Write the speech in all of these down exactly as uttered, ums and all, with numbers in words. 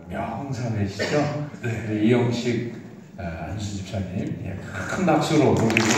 명사회시죠. 네. 우리 이용식 어, 한수 집사님, 예, 큰 박수로 우리 네.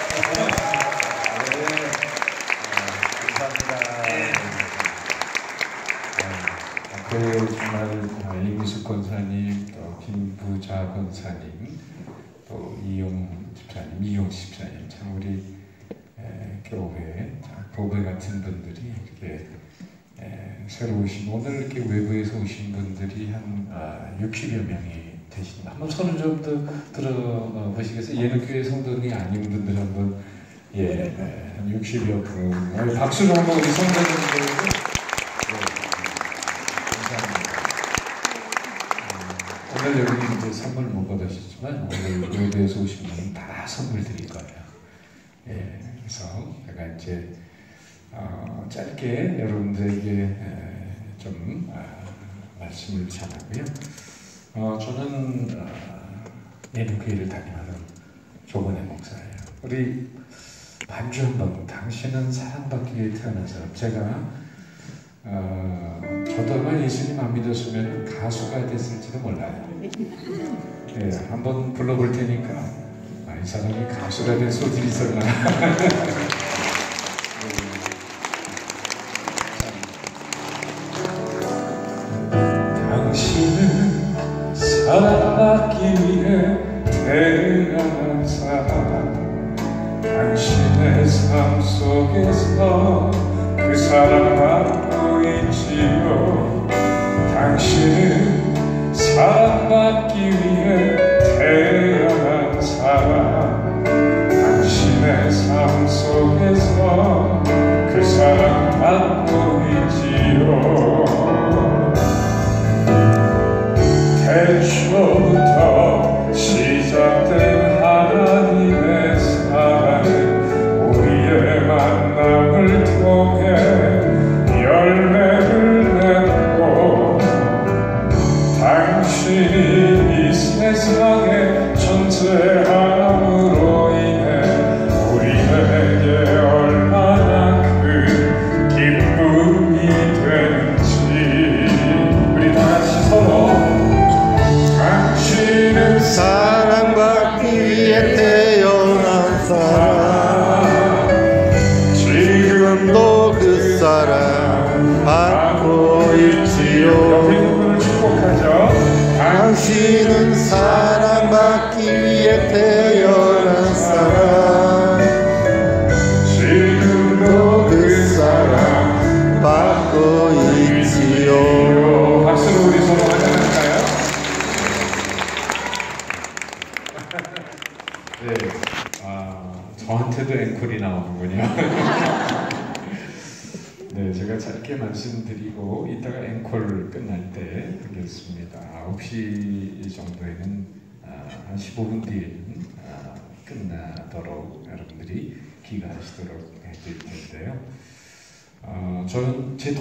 그 정말 이미숙 권사님, 또 김부자 권사님, 또 이용 집사님, 이용 집사님, 참 우리 에, 교회, 교회 같은 분들이 이렇게 에, 새로 오신, 오늘 이렇게 외부에서 오신 분들이 한 아, 육십여 명이 되십니다. 한번 손을 좀 더 들어보시겠어요? 얘는 교회 성도들이 아닌 분들 한번, 예, 네, 한 육십여 분. 박수로 한번 우리 성도님들. 오늘 여기 이제 선물 못 받으시지만 오늘 외부에서 오신 분은 다 선물 드릴 거예요. 예, 그래서 제가 이제 어, 짧게 여러분들에게 에, 좀 아, 말씀을 전하고요. 어, 저는 어, 예능교회를 다니는 조건의 목사예요. 우리 반주 한번, 당신은 사랑받기 위해 태어난 사람. 제가 어, 저도 아마 예수님 안 믿었으면 가수가 됐을지도 몰라요. 예, 한번 불러볼 테니까 아, 이 사람이 가수가 될 소질이 있었나. 당신은 사랑받기 위해 태어난 사람. 당신의 삶 속에서 그 사랑받고 있지요. 당신은 사랑받기 위해 태어난 사람. 당신의 삶 속에서 그 사랑받고 있지요. 태초부터 시작된 하나님의 사랑은 우리의 만남을 통해 열매를 맺고, 당신이 이 세상의 존재함으로 인해 우리에게 얼마나 큰 기쁨이 되는지. 우리 다같이 서로 당신은 사랑받기 위해 태어난 사람. 지금도 그 사랑 받고 있지요. 당신은 사랑받기 위해 태어난 사람. 지금도 그 사랑 받고 있지요. 박수로 우리 서로 환영할까요? 네, 아, 저한테도 앵콜이 나오는군요. 네, 제가 짧게 말씀드리고 이따가 앵콜 끝날 때 하겠습니다. 아홉 시 정도에는 아, 한 십오 분 뒤에는 아, 끝나도록 여러분들이 귀가하시도록 해드릴 텐데요. 어, 저는 제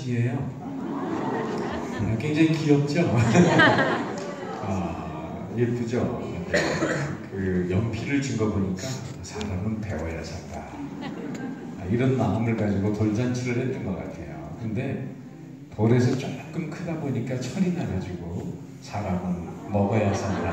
돌사진이에요. 굉장히 귀엽죠? 아, 예쁘죠? 네. 그 연필을 준 거 보니까 사람은 배워야 산다. 아, 이런 마음을 가지고 돌잔치를 했던 것 같아요. 근데 돌에서 조금 크다 보니까 철이 나가지고 사람은 먹어야 산다.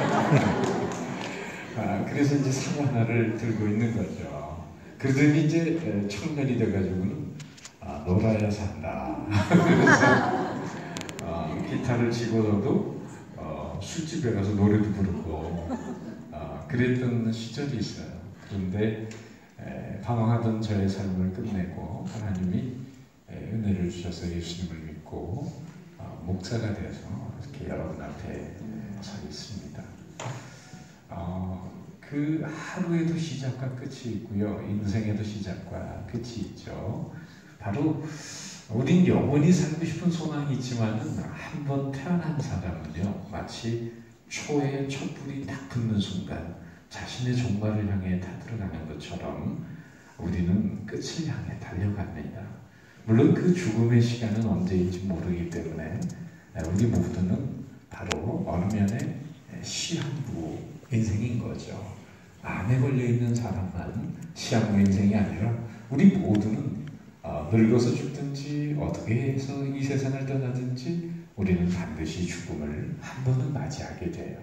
아, 그래서 이제 상 하나를 들고 있는 거죠. 그러더니 이제 청년이 돼가지고는 아, 놀아야 산다. 그래서 어, 기타를 치고서도 어, 술집에 가서 노래도 부르고 어, 그랬던 시절이 있어요. 그런데 에, 방황하던 저의 삶을 끝내고 하나님이 에, 은혜를 주셔서 예수님을 믿고 어, 목사가 되어서 이렇게 여러분 앞에 서 있습니다. 어, 그 하루에도 시작과 끝이 있고요. 인생에도 시작과 끝이 있죠. 바로 우린 영원히 살고 싶은 소망이 있지만 한 번 태어난 사람은요, 마치 초에 촛불이 딱 붙는 순간 자신의 종말을 향해 다 들어가는 것처럼 우리는 끝을 향해 달려갑니다. 물론 그 죽음의 시간은 언제인지 모르기 때문에 우리 모두는 바로 어느 면에 시한부 인생인 거죠. 암에 걸려있는 사람만 시한부 인생이 아니라 우리 모두는 어, 늙어서 죽든지 어떻게 해서 이 세상을 떠나든지 우리는 반드시 죽음을 한 번은 맞이하게 돼요.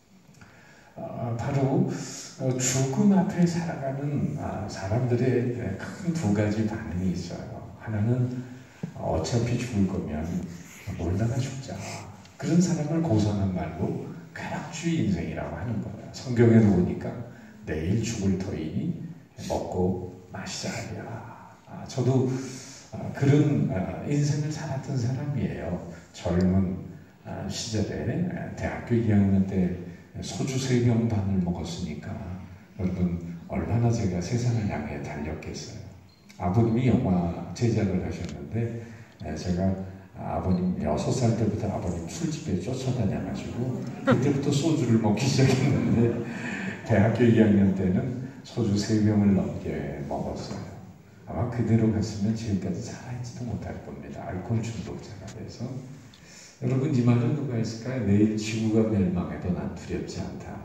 어, 바로 어, 죽음 앞에 살아가는 아, 사람들의 큰 두 가지 반응이 있어요. 하나는 어, 어차피 죽을 거면 놀다가 죽자. 그런 사람을 고상한 말로 쾌락주의 인생이라고 하는 거예요. 성경에도 보니까 내일 죽을 터이니 먹고 마시자 하랴. 아, 저도 아, 그런 아, 인생을 살았던 사람이에요. 젊은 아, 시절에 아, 대학교 이 학년 때 소주 세 병 반을 먹었으니까 여러분 얼마나 제가 세상을 향해 달렸겠어요. 아버님이 영화 제작을 하셨는데 제가 아버님 여섯 살 때부터 아버님 술집에 쫓아다녀가지고 그때부터 소주를 먹기 시작했는데 대학교 이 학년 때는 소주 세 병을 넘게 먹었어요. 아마 그대로 갔으면 지금까지 살아있지도 못할 겁니다. 알코올 중독자가 돼서. 여러분 이 말은 누가 했을까요? 내일 지구가 멸망해도 난 두렵지 않다.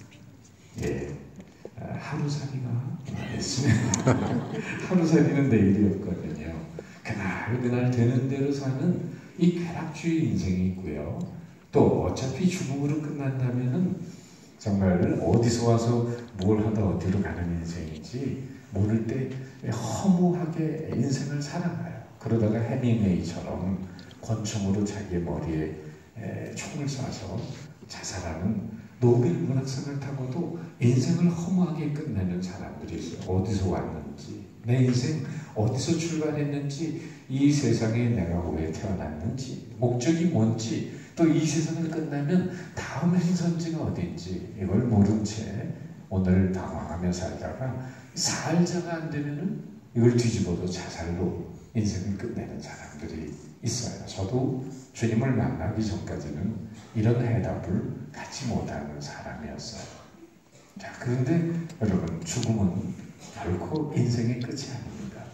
예, 하루살이가 있습니다. 하루살이는 내일이었거든요. 그날 그날 되는 대로 사는 이 쾌락주의 인생이 있고요. 또 어차피 죽음으로 끝난다면은 정말 어디서 와서 뭘 하다 어디로 가는 인생인지 모를 때 허무하게 인생을 살아가요. 그러다가 해밍웨이처럼 권총으로 자기의 머리에 에, 총을 쏴서 자살하는 노벨 문학상을 타고도 인생을 허무하게 끝내는 사람들이 있어요. 어디서 왔는지, 내 인생 어디서 출발했는지, 이 세상에 내가 왜 태어났는지, 목적이 뭔지, 또 이 세상을 끝나면 다음 행선지가 어딘지 이걸 모른 채 오늘 당황하며 살다가 살자가 안 되면은 이걸 뒤집어도 자살로 인생을 끝내는 사람들이 있어요. 저도 주님을 만나기 전까지는 이런 해답을 갖지 못하는 사람이었어요. 자, 그런데 여러분 죽음은 결코 인생의 끝이 아닙니다.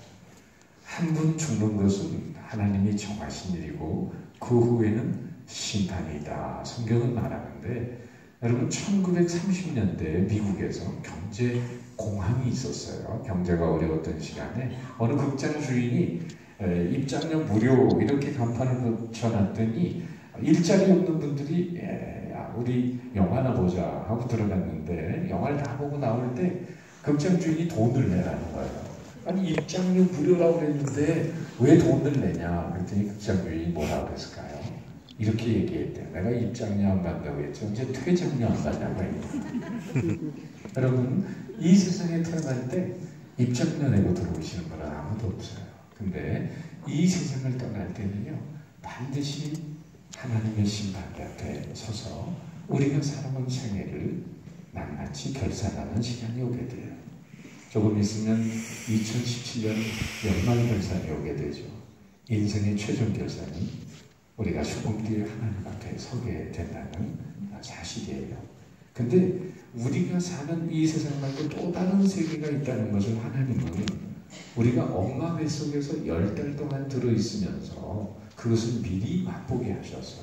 한 번 죽는 것은 하나님이 정하신 일이고 그 후에는 심판이다. 성경은 말하는데 여러분 천구백삼십 년대 미국에서 경제 공황이 있었어요. 경제가 어려웠던 시간에 어느 극장 주인이 에, 입장료 무료 이렇게 간판을 붙여놨더니 일자리 없는 분들이 에, 야, 우리 영화나 보자 하고 들어갔는데 영화를 다 보고 나올 때 극장 주인이 돈을 내라는 거예요. 아니 입장료 무료라고 그랬는데 왜 돈을 내냐 그랬더니 극장 주인이 뭐라고 그랬을까요? 이렇게 얘기했대요. 내가 입장료 안 받는다고 했죠. 이제 퇴장료 안 받냐고 했는데 여러분 이 세상에 태어날 때 입장료 내고 들어오시는 분은 아무도 없어요. 근데 이 세상을 떠날 때는요 반드시 하나님의 심판대 앞에 서서 우리가 살아온 생애를 낱낱이 결산하는 시간이 오게 돼요. 조금 있으면 이천십칠 년 연말 결산이 오게 되죠. 인생의 최종 결산은 우리가 죽음 뒤에 하나님 앞에 서게 된다는 사실이에요. 근데 우리가 사는 이 세상 말고 또 다른 세계가 있다는 것을 하나님은 우리가 엄마 뱃속에서 열 달 동안 들어있으면서 그것을 미리 맛보게 하셨어요.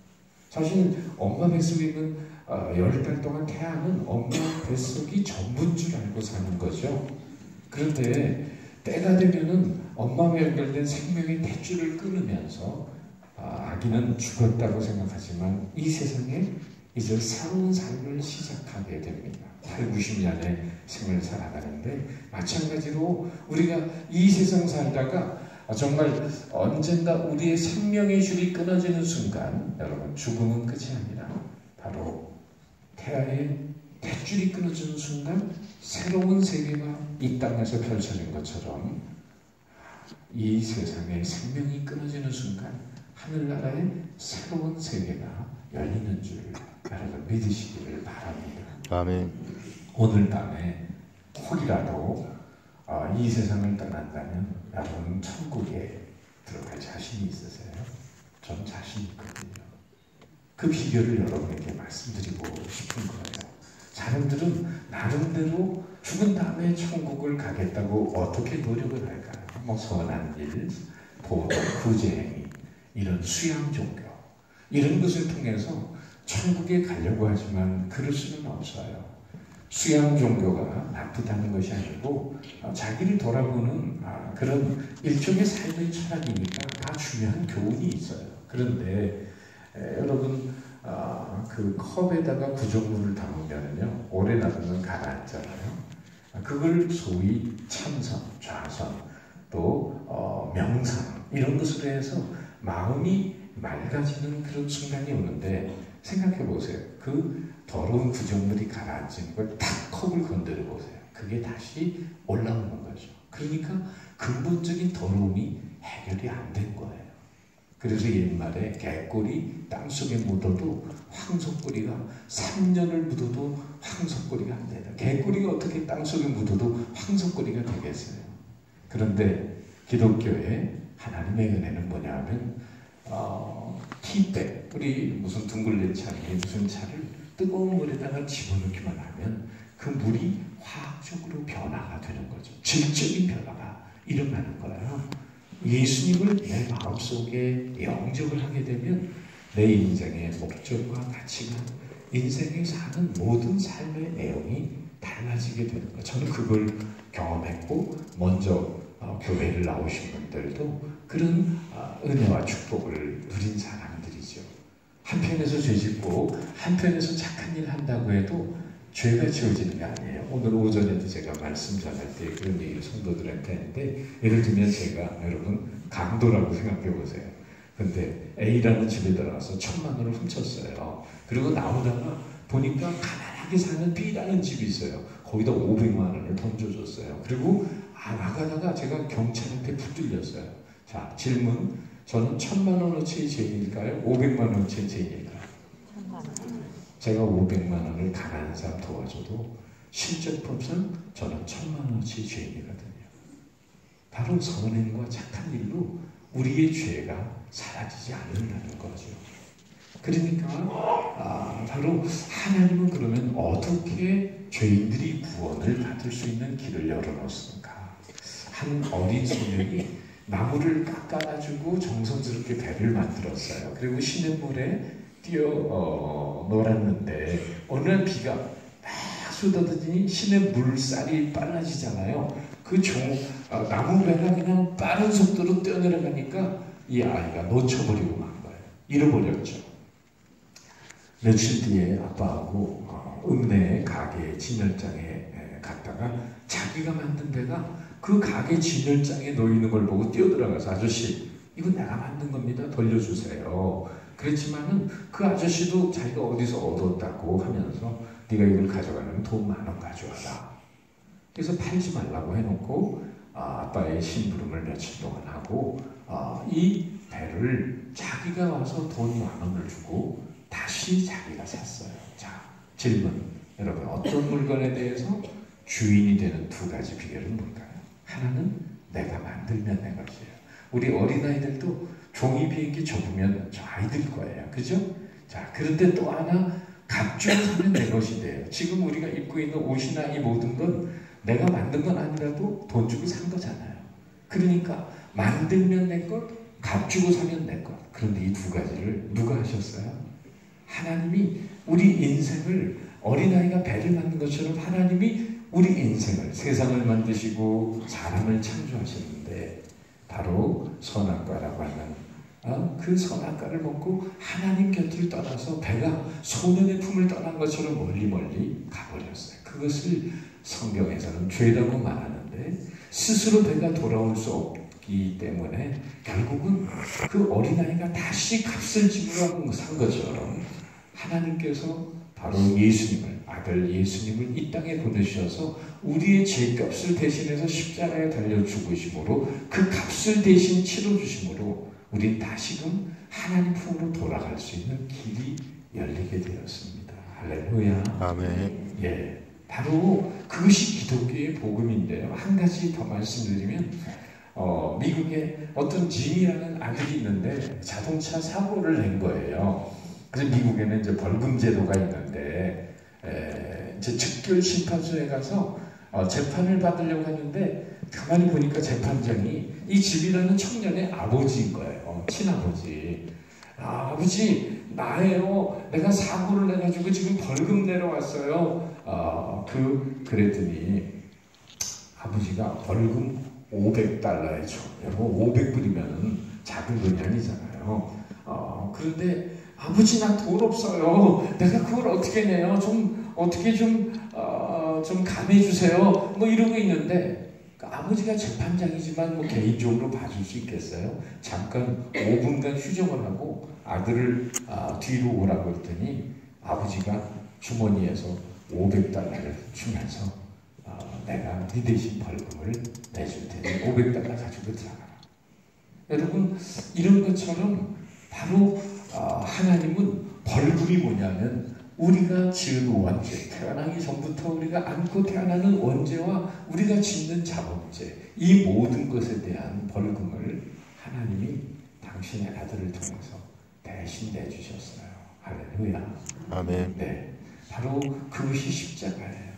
사실 엄마 뱃속에 있는 열 달 동안 태아는 엄마 뱃속이 전부인 줄 알고 사는 거죠. 그런데 때가 되면은 엄마와 연결된 생명의 탯줄을 끊으면서 아기는 죽었다고 생각하지만 이 세상에 이제 새로운 삶을 시작하게 됩니다. 팔, 구십 년의 생을 살아가는데 마찬가지로 우리가 이 세상 살다가 정말 언젠가 우리의 생명의 줄이 끊어지는 순간 여러분 죽음은 끝이 아니라 바로 태아의 탯줄이 끊어지는 순간 새로운 세계가 이 땅에서 펼쳐진 것처럼 이 세상의 생명이 끊어지는 순간 하늘나라의 새로운 세계가 열리는 줄 여러분 믿으시기를 바랍니다. 아멘. 오늘 밤에 혹이라도 어, 이 세상을 떠난다면 여러분 천국에 들어갈 자신이 있으세요? 전 자신 있거든요. 그 비결을 여러분에게 말씀드리고 싶은 거예요. 사람들은 나름대로 죽은 다음에 천국을 가겠다고 어떻게 노력을 할까요? 뭐 선한 일, 도덕, 구제행위, 이런 수양 종교 이런 것을 통해서 천국에 가려고 하지만 그럴 수는 없어요. 수양 종교가 나쁘다는 것이 아니고 어, 자기를 돌아보는 아, 그런 일종의 삶의 철학이니까 다 중요한 교훈이 있어요. 그런데 에, 여러분 아, 그 컵에다가 구정물을 담으면요 오래 놔두면 가라앉잖아요. 아, 그걸 소위 참선, 좌선, 또 어, 명상 이런 것으로 해서 마음이 맑아지는 그런 순간이 오는데 생각해 보세요. 그 더러운 구정물이 가라앉은 걸 탁 컵을 건드려 보세요. 그게 다시 올라오는 거죠. 그러니까 근본적인 더러움이 해결이 안 된 거예요. 그래서 옛말에 개꼬리 땅속에 묻어도 황석꼬리가 삼 년을 묻어도 황석꼬리가 안 된다. 개꼬리가 어떻게 땅속에 묻어도 황석꼬리가 되겠어요. 그런데 기독교의 하나님의 은혜는 뭐냐 하면 어, 티백, 우리 무슨 둥글레 차에 무슨 차를 뜨거운 물에다가 집어넣기만 하면 그 물이 화학적으로 변화가 되는 거죠. 질적인 변화가 일어나는 거예요. 예수님을 내 마음속에 영접을 하게 되면 내 인생의 목적과 가치관, 인생에 사는 모든 삶의 내용이 달라지게 되는 거예요. 저는 그걸 경험했고 먼저 어, 교회를 나오신 분들도 그런 어, 은혜와 축복을 누린 사람들이죠. 한편에서 죄짓고 한편에서 착한 일 한다고 해도 죄가 지어지는 게 아니에요. 오늘 오전에도 제가 말씀 전할 때 그런 얘기를 성도들한테 했는데 예를 들면 제가 여러분 강도라고 생각해 보세요. 근데 A라는 집에 들어가서 천만 원을 훔쳤어요. 그리고 나오다가 보니까 가난하게 사는 B라는 집이 있어요. 거기다 오백만 원을 던져줬어요. 그리고 아, 나가다가 제가 경찰한테 붙들렸어요. 자, 질문. 저는 천만 원어치의 죄인일까요? 오백만 원어치의 죄인일까요? 제가 오백만 원을 가난한 사람 도와줘도 실적법상 저는 천만 원어치의 죄인이거든요. 바로 선행과 착한 일로 우리의 죄가 사라지지 않는다는 거죠. 그러니까 아, 바로 하나님은 그러면 어떻게 죄인들이 구원을 받을 수 있는 길을 열어놓습니까? 한 어린 소년이 나무를 깎아가지고 정성스럽게 배를 만들었어요. 그리고 시냇물에 뛰어 어, 놀았는데 어느 날 비가 막 쏟아지니 시냇 물살이 빨라지잖아요. 그 종, 어, 나무 배가 그냥 빠른 속도로 뛰어내려가니까 이 아이가 놓쳐버리고 만 거예요. 잃어버렸죠. 며칠 뒤에 아빠하고 어, 읍내 가게 진열장에 갔다가 자기가 만든 배가 그 가게 진열장에 놓이는 걸 보고 뛰어들어가서 아저씨 이거 내가 만든 겁니다. 돌려주세요. 그랬지만은 그 아저씨도 자기가 어디서 얻었다고 하면서 네가 이걸 가져가면 돈 만 원 가져와라. 그래서 팔지 말라고 해놓고 아, 아빠의 심부름을 며칠 동안 하고 아, 이 배를 자기가 와서 돈 만 원을 주고 다시 자기가 샀어요. 자, 질문. 여러분 어떤 물건에 대해서 주인이 되는 두 가지 비결은 뭘까요? 하나는 내가 만들면 내 것이에요. 우리 어린아이들도 종이 비행기 접으면 저 아이들 거예요. 그죠? 자, 그런데 또 하나 값주고 사면 내 것이 돼요. 지금 우리가 입고 있는 옷이나 이 모든 건 내가 만든 건 아니라도 돈 주고 산 거잖아요. 그러니까 만들면 내 것, 값주고 사면 내 것. 그런데 이 두 가지를 누가 하셨어요? 하나님이 우리 인생을 어린아이가 배를 만든 것처럼 하나님이 우리 인생을 세상을 만드시고 사람을 창조하셨는데 바로 선악과라고 하는 어? 그 선악과를 먹고 하나님 곁을 떠나서 배가 소년의 품을 떠난 것처럼 멀리 멀리 가버렸어요. 그것을 성경에서는 죄라고 말하는데 스스로 배가 돌아올 수 없기 때문에 결국은 그 어린아이가 다시 값을 지불하고 산 것처럼 하나님께서 바로 예수님을, 아들 예수님을 이 땅에 보내주셔서 우리의 죄값을 대신해서 십자가에 달려 죽으심으로 그 값을 대신 치러주심으로 우리 다시금 하나님 품으로 돌아갈 수 있는 길이 열리게 되었습니다. 할렐루야. 아멘. 예, 바로 그것이 기독교의 복음인데요. 한 가지 더 말씀드리면 어, 미국에 어떤 짐이라는 아들이 있는데 자동차 사고를 낸 거예요. 그래서 미국에는 이제 벌금 제도가 있는데 에, 이제 즉결 심판소에 가서 어, 재판을 받으려고 하는데 가만히 보니까 재판장이 이 집이라는 청년의 아버지인 거예요. 어, 친아버지. 아, 아버지 나예요. 내가 사고를 내가지고 지금 벌금 내러 왔어요. 어, 그 그랬더니 아버지가 벌금 오백 달러에 줘. 여러분 오백 불이면 작은 돈이 아니잖아요. 어, 그런데 아버지 나 돈 없어요. 내가 그걸 어떻게 내요? 좀 어떻게 좀, 어, 좀 감해주세요. 뭐 이러고 있는데 그러니까 아버지가 재판장이지만 뭐 개인적으로 봐줄 수 있겠어요? 잠깐 오 분간 휴정을 하고 아들을 아, 뒤로 오라고 했더니 아버지가 주머니에서 오백 달러를 주면서 어, 내가 네 대신 벌금을 내줄 테니 오백 달러 가지고 들어가라. 여러분 이런 것처럼 바로 어, 하나님은 벌금이 뭐냐면 우리가 지은 원죄, 태어나기 전부터 우리가 안고 태어나는 원죄와 우리가 짓는 자범죄, 이 모든 것에 대한 벌금을 하나님이 당신의 아들을 통해서 대신 내주셨어요. 할렐루야. 아멘. 네, 바로 그것이 십자가예요.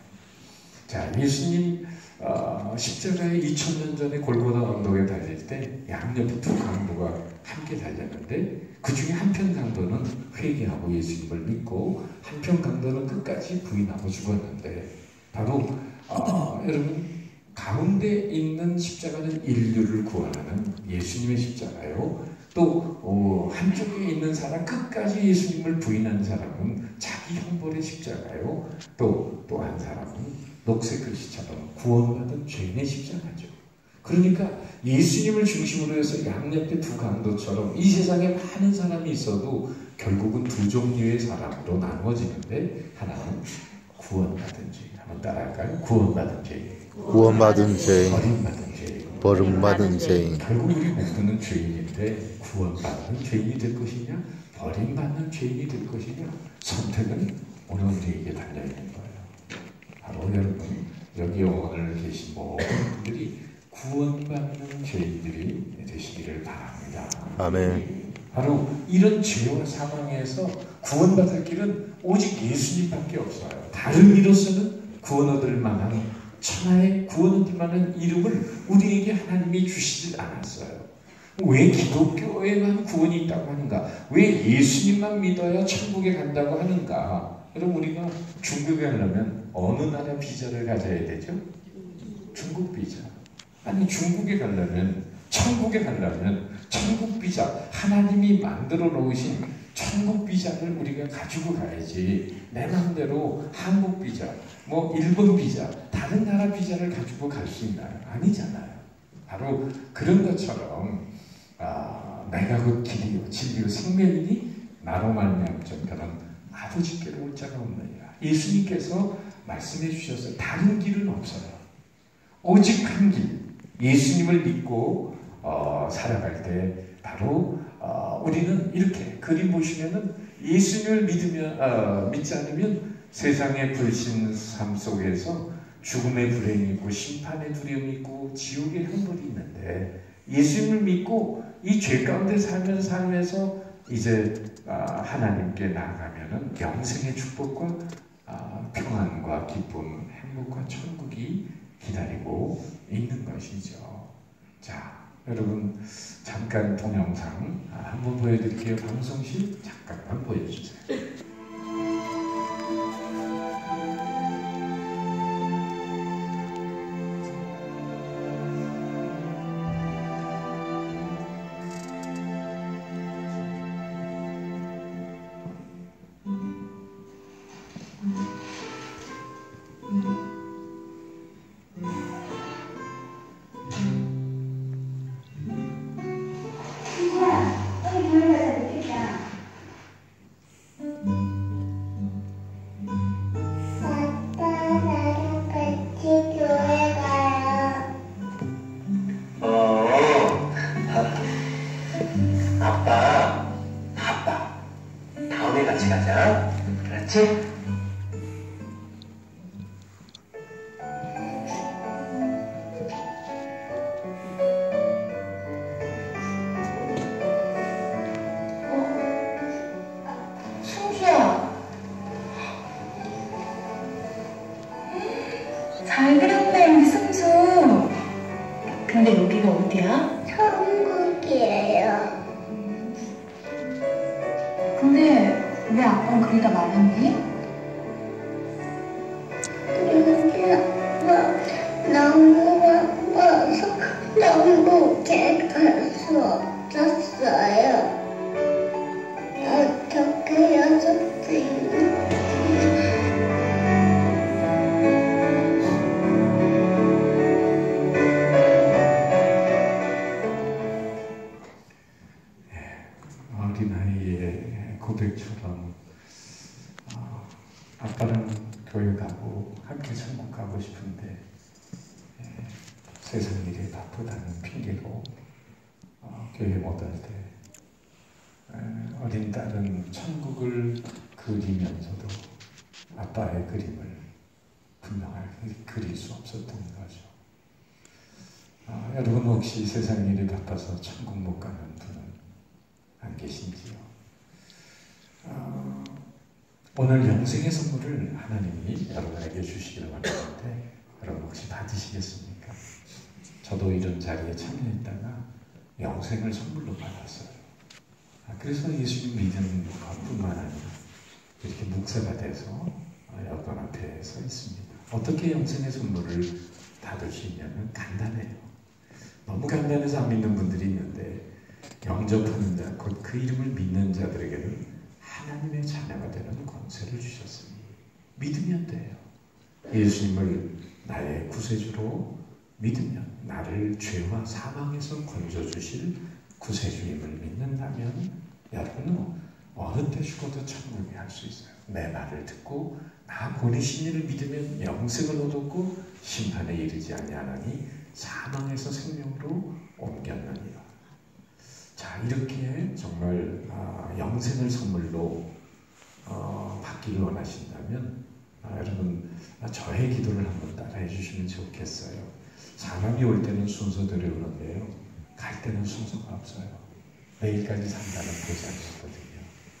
자, 예수님 어, 십자가에 이천 년 전에 골고다 언덕에 달릴 때 양옆에 두 강도가 함께 달렸는데 그 중에 한편 강도는 회개하고 예수님을 믿고 한편 강도는 끝까지 부인하고 죽었는데 바로 어, 여러분 가운데 있는 십자가는 인류를 구원하는 예수님의 십자가요. 또 어, 한쪽에 있는 사람 끝까지 예수님을 부인하는 사람은 자기 형벌의 십자가요. 또 또 한 사람은 녹색 글씨처럼 구원받은 죄인의 십자가죠. 그러니까 예수님을 중심으로 해서 양옆에 두 강도처럼 이 세상에 많은 사람이 있어도 결국은 두 종류의 사람으로 나누어지는데 하나는 구원받은 죄인, 한번 따라할까요? 구원받은 죄인, 구원받은 죄인, 버림받은 죄인, 버림받은 죄인. 결국 우리 모두는 죄인인데 구원받는 죄인이 될 것이냐 버림받는 죄인이 될 것이냐 선택은 오늘 우리에게 달려있는 거예요. 바로 여러분 여기 오늘 계신 모든 분들이 구원받는 죄인들이 되시기를 바랍니다. 아멘. 바로 이런 죄와 상황에서 구원받을 길은 오직 예수님밖에 없어요. 다른 이로서는 구원 얻을 만한 천하의 구원 얻을 만한 이름을 우리에게 하나님이 주시지 않았어요. 왜 기독교에만 구원이 있다고 하는가? 왜 예수님만 믿어야 천국에 간다고 하는가? 여러분 우리가 중국에 가려면 어느 나라 비자를 가져야 되죠? 중국 비자. 아니 중국에 가려면 천국에 가려면 천국 비자, 하나님이 만들어 놓으신 천국 비자를 우리가 가지고 가야지 내 마음대로 한국 비자, 뭐 일본 비자, 다른 나라 비자를 가지고 갈 수 있나요? 아니잖아요. 바로 그런 것처럼 아, 내가 그 길이요 진리요 생명이니 나로 말미암아 저는 아버지께로 올 자가 없느니라. 예수님께서 말씀해 주셨어요. 다른 길은 없어요. 오직 한 길. 예수님을 믿고 어, 살아갈 때 바로 어, 우리는 이렇게 그림 보시면은 예수님을 믿으면 어, 믿지 않으면 세상의 불신삶 속에서 죽음의 불행이 있고 심판의 두려움이 있고 지옥의 형벌이 있는데 예수님을 믿고 이 죄 가운데 살면서 살면서 이제 어, 하나님께 나아가면은 영생의 축복과 어, 평안과 기쁨, 행복과 천국이 기다리고 있는 것이죠. 자, 여러분 잠깐 동영상 한번 보여드릴게요. 방송실 잠깐만 보여주세요. 잘 그렸네 우리 승수. 근데 여기가 어디야? 천국이에요. 근데 왜 아빠는 그러다 말았니? 근데 뭐 너무 바빠서 천국에 갈 수 없었어요. 어떻게 고백처럼 어, 아빠는 교회 가고 함께 천국 가고 싶은데 예, 세상 일에 바쁘다는 핑계로 어, 교회 못 할 때 어린 딸은 천국을 그리면서도 아빠의 그림을 분명하게 그릴 수 없었던 거죠. 아, 여러분 혹시 세상 일이 바빠서 천국 못 가는 분은 안 계신지요? 아, 오늘 영생의 선물을 하나님이 여러분에게 주시기를 원하는데 여러분 혹시 받으시겠습니까? 저도 이런 자리에 참여했다가 영생을 선물로 받았어요. 아, 그래서 예수님 믿는 것뿐만 아니라 이렇게 목사가 돼서 여러분 앞에 서 있습니다. 어떻게 영생의 선물을 받을 수 있냐면 간단해요. 너무 간단해서 안 믿는 분들이 있는데 영접하는 자, 곧 그 이름을 믿는 자들에게는 하나님의 자녀가 되는 권세를 주셨으니 믿으면 돼요. 예수님을 나의 구세주로 믿으면 나를 죄와 사망에서 건져주실 구세주임을 믿는다면 여러분은 어느 때 죽어도 천국에 갈 수 있어요. 내 말을 듣고 나 보내신 이를 믿으면 영생을 얻었고 심판에 이르지 아니하나니 사망에서 생명으로 옮겼느니라. 자, 이렇게 정말 아, 영생을 선물로 어, 받기를 원하신다면 아, 여러분 아, 저의 기도를 한번 따라해 주시면 좋겠어요. 사람이 올 때는 순서대로 오는데요, 갈 때는 순서가 없어요. 내일까지 산다는 보장이 없거든요.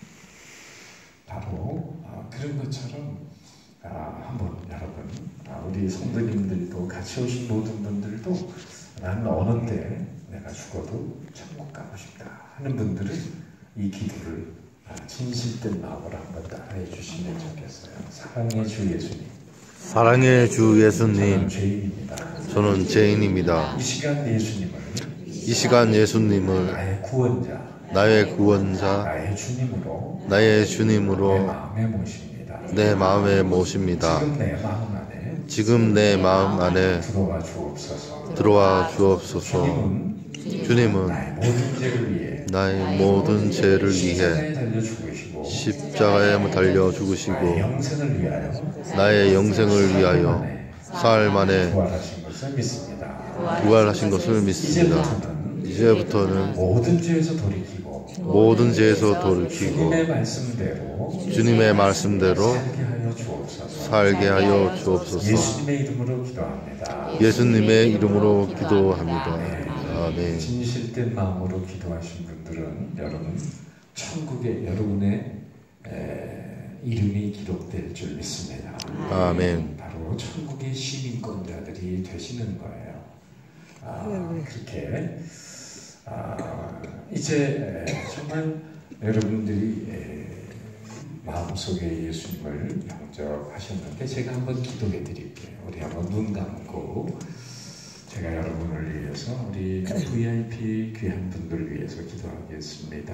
바로 아, 그런 것처럼 아, 한번 여러분 아, 우리 성도님들도 같이 오신 모든 분들도 나는 어느 때 내가 죽어도 천국 가고 싶다 하는 분들은 이 기도를 아, 진실된 마음으로 한번 따라해 주시면 좋겠어요. 사랑의 주 예수님, 사랑의 주 저는 예수님, 죄인입니다. 저는 죄인입니다. 이 시간 예수님을 이 시간 예수님을 나의 구원자, 나의 구원자, 나의 주님으로 나의 내 주님으로 마음에 모십니다. 내 마음에 모십니다. 지금 내 마음 안에 지금 내 마음 안에 들어와 주옵소서. 들어와 주옵소서. 주님은 주님은 나의 모든 죄를 위해 나의 모든 죄를 위해 십자가에 달려 죽으시고 십자가에 달려 죽으시고 나의 영생을 위하여 나의 영생을 위하여 사흘 만에 부활하신 것을 믿습니다. 부활하신 것을 믿습니다. 이제부터는 이제부터는 모든 죄에서 돌이키고 모든 죄에서 돌이키고 주님의 말씀대로 주님의 말씀대로 살게 하여 주옵소서. 살게 하여 주옵소서. 예수님의 이름으로 기도합니다. 예수님의 이름으로 기도합니다. 아멘. 진실된 마음으로 기도하신 분들은 여러분 천국에 여러분의 에, 이름이 기록될 줄 믿습니다. 아멘. 바로 천국의 시민권자들이 되시는 거예요. 아, 그렇게 아, 이제 에, 정말 여러분들이 에, 마음속에 예수님을 영접하셨는데 제가 한번 기도해 드릴게요. 우리 한번 눈 감고 제가 여러분을 위해서 우리 브이아이피 귀한 분들을 위해서 기도하겠습니다.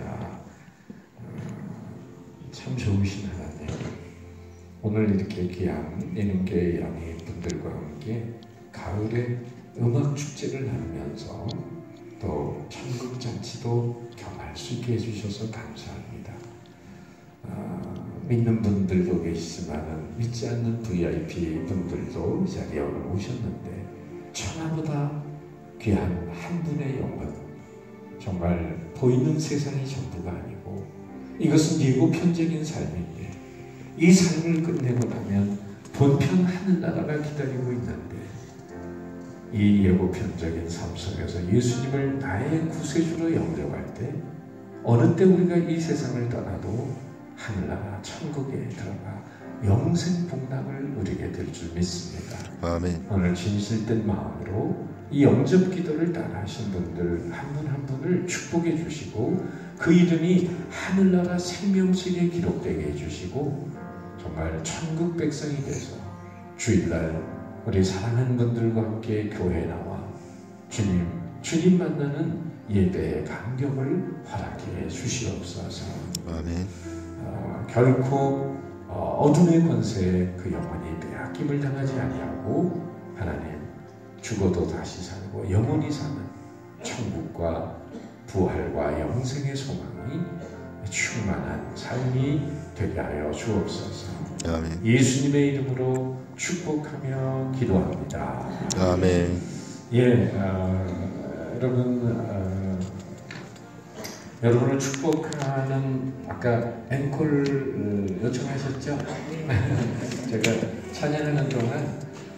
어, 참 좋으신 하나님, 오늘 이렇게 귀한 예능계의 양의 분들과 함께 가을에 음악 축제를 하면서 또 천국 잔치도 경할 수 있게 해주셔서 감사합니다. 어, 믿는 분들도 계시지만 믿지 않는 브이아이피 분들도 이 자리에 오늘 오셨는데 천하보다 귀한 한 분의 영혼, 정말 보이는 세상이 전부가 아니고 이것은 예고편적인 삶인데 이 삶을 끝내고 나면 본편 하늘나라가 기다리고 있는데 이 예고편적인 삶 속에서 예수님을 나의 구세주로 영접할 때 어느 때 우리가 이 세상을 떠나도 하늘나라 천국에 들어가 영생 복락을 누리게 될 줄 믿습니다. 아멘. 오늘 진실된 마음으로 이 영접 기도를 따라하신 분들 한 분 한 분을 축복해 주시고 그 이름이 하늘나라 생명책에 기록되게 해주시고 정말 천국 백성이 돼서 주일날 우리 사랑하는 분들과 함께 교회에 나와 주님, 주님 만나는 예배의 감격을 허락해 주시옵소서. 아멘. 어, 결코 어, 어둠의 권세에 그 영혼이 빼앗김을 당하지 아니하고 하나님 죽어도 다시 살고 영원히 사는 천국과 부활과 영생의 소망이 충만한 삶이 되게 하여 주옵소서. 아멘. 예수님의 이름으로 축복하며 기도합니다. 아멘. 예, 어, 여러분 어, 여러분을 축복하는 아까 앵콜 요청하셨죠? 제가 찬양하는 동안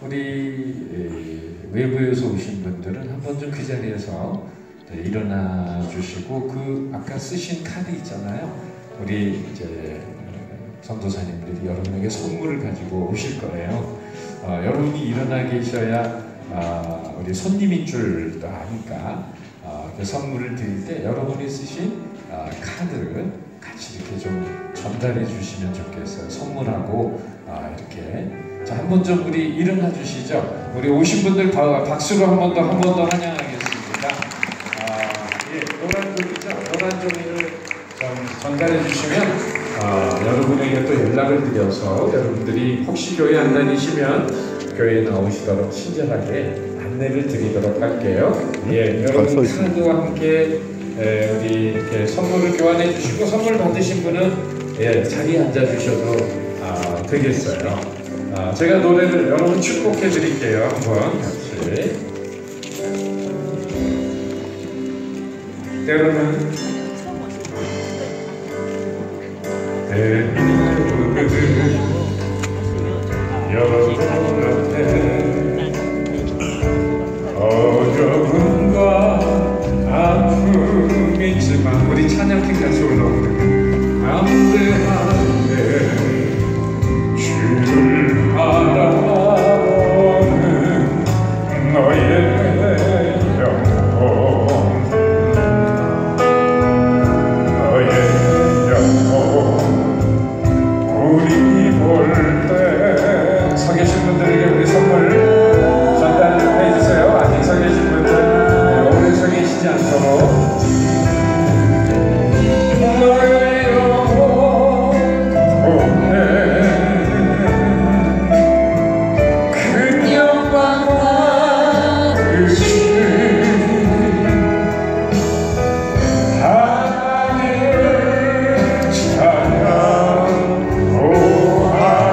우리 외부에서 오신 분들은 한번 좀 그 자리에서 일어나 주시고 그 아까 쓰신 카드 있잖아요. 우리 이제 선도사님들이 여러분에게 선물을 가지고 오실 거예요. 어, 여러분이 일어나 계셔야 어, 우리 손님인 줄도 아니까 어, 그 선물을 드릴 때 여러분이 쓰신 어, 카드 같이 이렇게 좀 전달해 주시면 좋겠어요. 선물하고 어, 이렇게. 자, 한 번 좀 우리 일어나 주시죠. 우리 오신 분들 바, 박수로 한 번 더 한 번 더 환영하겠습니다. 아, 예, 노란 종이죠. 노란 종이를 좀 전달해 주시면 어, 여러분에게 또 연락을 드려서 여러분들이 혹시 교회 안 다니시면 교회에 나오시도록 친절하게 안내를 드리도록 할게요. 예, 여러분 카드와 함께 에, 우리 이렇게 선물을 교환해 주시고 선물 받으신 분은 예, 자리에 앉아 주셔도 아, 되겠어요. 아, 제가 노래를 여러분 축복해 드릴게요. 한번 같이. 여러분 여러분한테 어려움과 아픔이 있지만 우리 찬양팀 같이 올라오는 안돼 안돼 주를 바라보는 너의 영혼 너의 영혼 우리 볼 때 서 계신 분들에게 우리 선물 전달해 주세요. 아직 서 계신 분들 네, 오래 서 계시지 않도록 너의 영혼 큰 영광 받으신 하나님을 찬양 오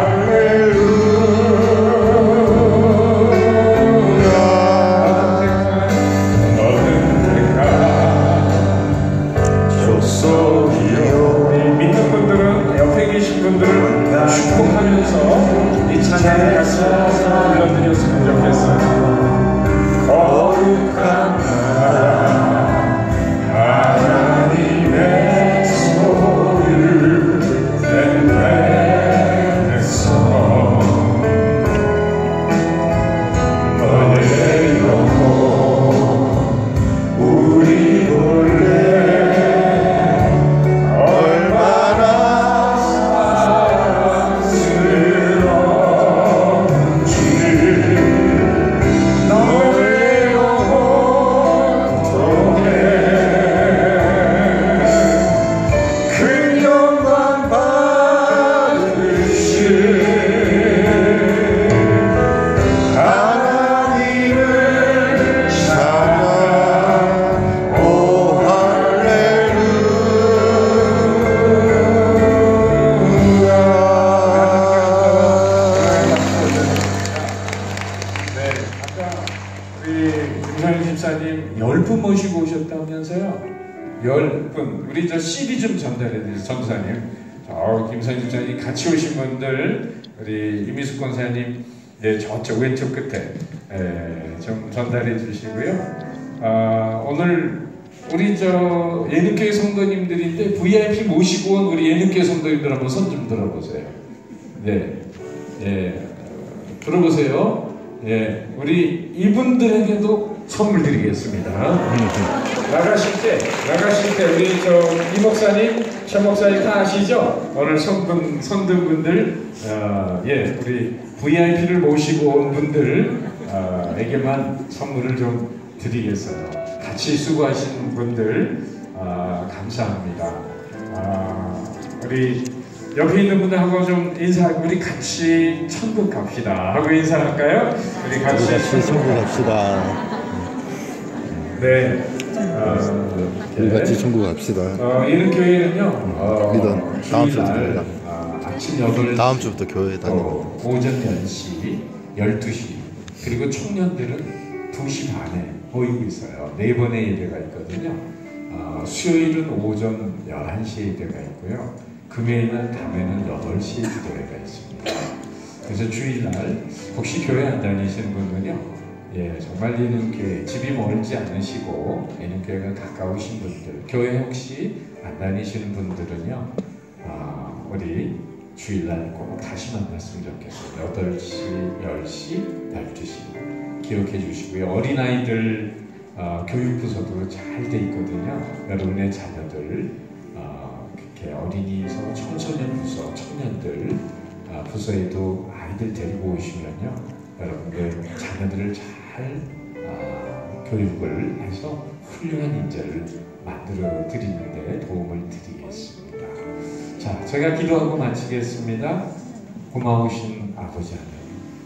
축복하면서 이 찬양을 같이 불러드렸으면 좋겠어요. 거룩한 나라 하나님의 소유된 백성 너의 영혼 우리 볼래 모시고 오셨다면서요? 열 분 우리 저 씨디 좀 전달해 주세요. 전도사님 저 김선희 집사님 같이 오신 분들 우리 이미숙 권사님 네, 저쪽 왼쪽 끝에 에, 좀 전달해 주시고요. 아, 오늘 우리 저 예능교회 성도님들인데 브이아이피 모시고 온 우리 예능교회 성도님들 한번 손 좀 들어보세요. 네, 예, 들어보세요. 예, 우리 이분들에게도 선물 드리겠습니다. 나가실 때, 나가실 때 우리 저 이 목사님, 최 목사님 다 아시죠? 오늘 선분, 선두분들, 어, 예, 우리 브이아이피를 모시고 온 분들에게만 선물을 좀 드리겠어요. 같이 수고하신 분들, 어, 감사합니다. 어, 우리 옆에 있는 분들하고 좀 인사, 우리 같이 천국 갑시다 하고 인사할까요? 우리 같이 천국 갑시다. 네. 어, 우리 같이 천국 갑시다. 어, 이런 교회는요. 어, 우리도 다음 주부터 주일날, 가자. 아, 아침 여덟 시, 다음 주부터 교회 다니고. 어, 오전 열 시, 열두 시, 그리고 청년들은 두 시 반에 모이고 있어요. 네 번의 예배가 있거든요. 어, 수요일은 오전 열한 시에 예배가 있고요. 금요일은 밤에는 여덟 시에 기도회가 있습니다. 그래서 주일날 혹시 교회 안 다니시는 분은요, 예, 정말 예능교회, 집이 멀지 않으시고 예능교회가 가까우신 분들, 교회 혹시 안 다니시는 분들은요, 아, 우리 주일날 꼭 다시 만났으면 좋겠어요. 여덟 시, 열 시, 열두 시 기억해 주시고요. 어린아이들 어, 교육부서도 잘 돼 있거든요. 여러분의 자녀들 어, 이렇게 어린이서, 청소년 부서, 청년들 어, 부서에도 아이들 데리고 오시면요, 여러분들 자녀들을 잘 어, 교육을 해서 훌륭한 인재를 만들어 드리는데 도움을 드리겠습니다. 자, 제가 기도하고 마치겠습니다. 고마우신 아버지 하나님,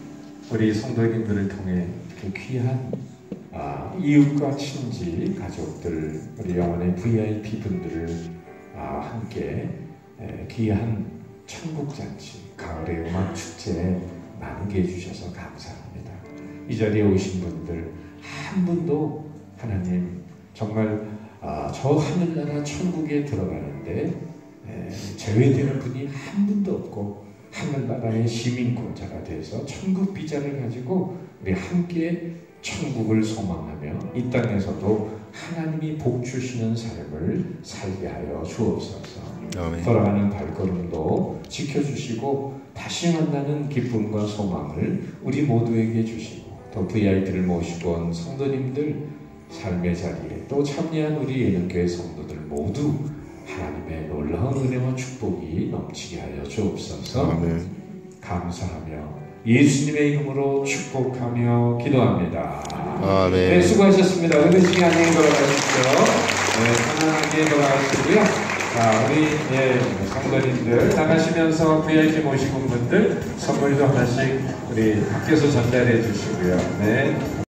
우리 성도님들을 통해 그 귀한 아, 이웃과 친지, 가족들, 우리 영혼의 브이아이피 분들을 아, 함께 에, 귀한 천국잔치, 가을의 음악 축제에 나누게 해주셔서 감사합니다. 이 자리에 오신 분들 한 분도 하나님 정말 아, 저 하늘나라 천국에 들어가는데 에, 제외되는 분이 한 분도 없고 하늘나라의 시민권자가 돼서 천국 비자를 가지고 우리 함께 천국을 소망하며 이 땅에서도 하나님이 복 주시는 삶을 살게 하여 주옵소서. 아멘. 돌아가는 발걸음도 지켜주시고 다시 만나는 기쁨과 소망을 우리 모두에게 주시고, 또 브이아이피를 모시고 온 성도님들 삶의 자리에 또 참여한 우리 예능교회 성도들 모두 하나님의 놀라운 은혜와 축복이 넘치게 하여 주옵소서. 아멘. 감사하며 예수님의 이름으로 축복하며 기도합니다. 아멘. 네, 수고하셨습니다. 은혜시간 안녕히 돌아가십시오. 네, 편안하게 돌아가시고요. 자, 우리 예, 성도님들 나가시면서 브이아이피 모시고 온 분들 선물도 하나씩 우리 밖에서 전달해 주시고요. 네.